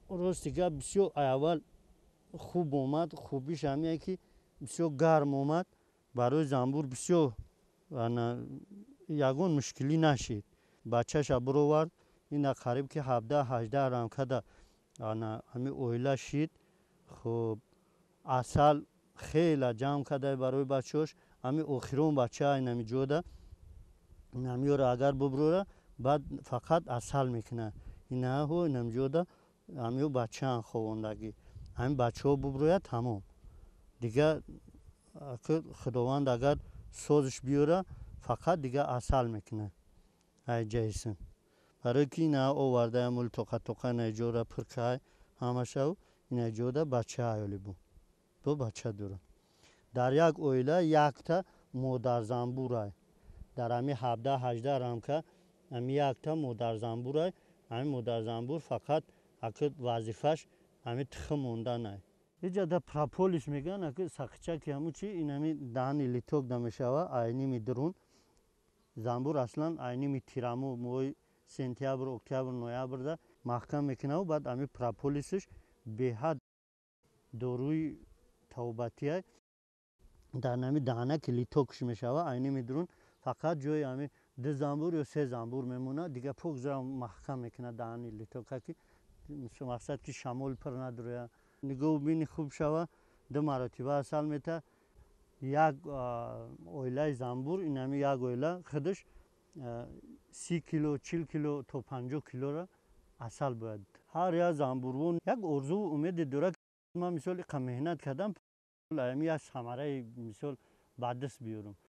рости гап бисёр аввал хуб омад. Хубиш ҳамине ки бисёр гарм омад. Барои занбур бисёр ягон мушкилӣ нашид. Бачаша бировард, ина қариб ки 17-18 рамкада ҳамин оила шид. хуб асал хеле ҷамъ карда барои бачаҳош. ҳамин охирон бача инами ҷода инамиёро агар бубурора, баъд фақат асал мекунад. инаҳо инами ҷода ҳамиё бачаам ховондагӣ. ҳамин бачаҳо бубурояд тамом. Дигар худованд агар созиш биёра, фақат дигар асал мекунад. ҳай ҷайсин. Барое ки инаҳо овардаям мули тоқа инаи ҷода пур кай ҳамашав. инаи ҷода бача аёли бу. Бо бача дорад. Дар як оила якта модарзанбурай. Дар ҳамин 17-18 рамка ҳамин якта модарзанбурай. ҳамин модарзанбур фақат вазифаш ҳамин тухм монданай. Иҷа дар прополис мегӯянд сақичаки ҳамун чи инами даҳани литок намешава айними дурун. Занбур аслан айними тираму моҳи сентябр, октябр, ноябрда маҳкам мекунаву баъд ҳамин прополисаш беҳад доруи табобатия дар ҳамин даҳанаки литокш мешава айними дурун. Фақат ҷои ҳамин 2 занбур ё 3 занбур мемонад. Дигар пӯкза маҳкам мекунад даҳани литока ки мақсад ки шамол пур надороя. Нигоҳу бини хуб шава. 2 маротиба асал мета. Як оилаи занбур инами як оила худаш 30 кило, 40 кило то 50 килора асал бояд. Ҳар як занбурвон як орзу умеде дорад. Ман мисол иқа меҳнат кардам ҳамин як самараи мисол ба даст биёрам.